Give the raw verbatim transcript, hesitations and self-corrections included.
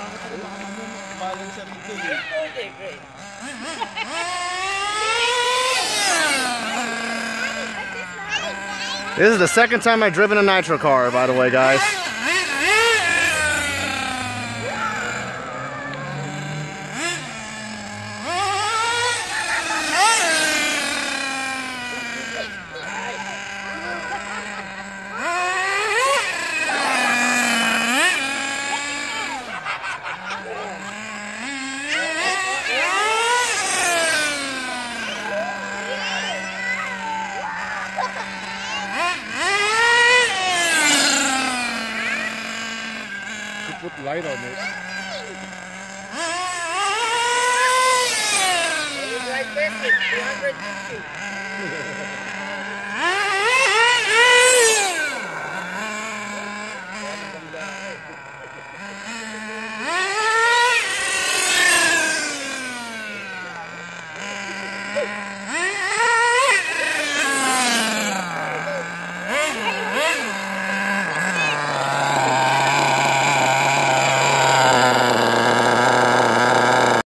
Okay, great. This is the second time I've driven a nitro car, by the way, guys. Put light on it. It's like perfect, two hundred fifty.